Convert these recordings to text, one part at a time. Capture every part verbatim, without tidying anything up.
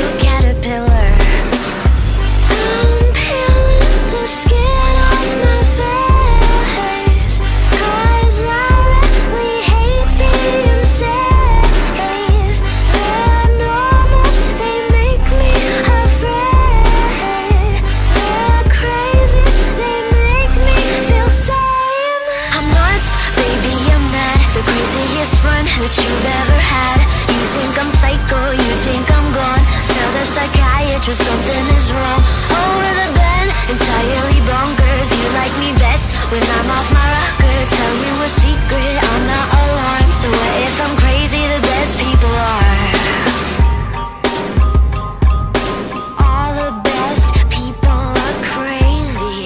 caterpillar. I'm peeling the skin off my face, 'cause I really hate being safe. The normals, they make me afraid. The crazies, they make me feel sane. I'm nuts, baby, I'm mad, the craziest friend that you've ever had. You think I'm psycho, you think I'm gone. Tell the psychiatrist something is wrong. Over the bend, entirely bonkers. You like me best when I'm off my rocker. Tell you a secret, I'm not alarmed. So what if I'm crazy? The best people are. All the best people are crazy.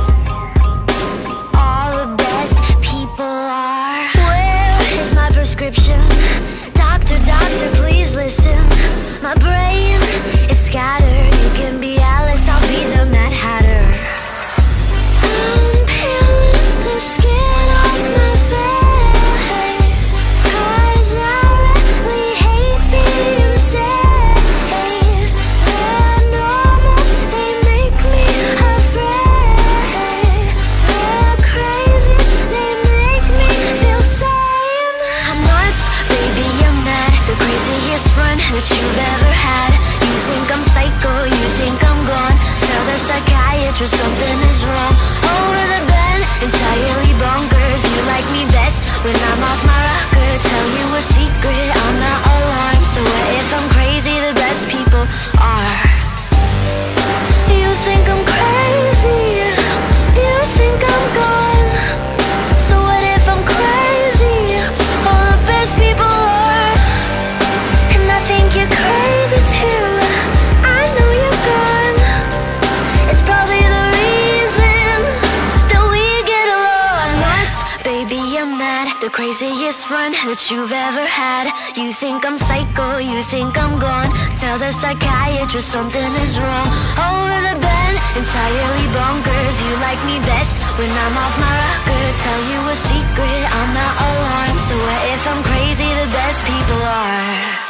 All the best people are. Where is my prescription? Doctor, doctor, please listen. My brain is scattered. You can be Alice, I'll be the Mad Hatter. I'm peeling the skin off my face, 'cause I really hate being safe. The normals, they make me afraid. The crazies, they make me feel sane. I'm nuts, baby, I'm mad, the craziest friend that you've ever had. You think I'm psycho, you think I'm gone. Tell the psychiatrist something is wrong. Over the bend, entirely bonkers. You like me best when I'm off my rocker. Tell you a secret, I'm not alarmed. So what if I'm crazy? The best people are. You think I'm crazy, you think I'm gone. So what if I'm crazy? All the best people are. And I think you're crazy too. I know you're gone. It's probably the reason that we get along. Nuts, baby, I'm mad, the craziest friend that you've ever had. You think I'm psycho, you think I'm gone. Tell the psychiatrist something is wrong. Over the bend, entirely bonkers. You like me best when I'm off my rocker. Tell you a secret, I'm not alarmed. So what if I'm crazy? The best people are.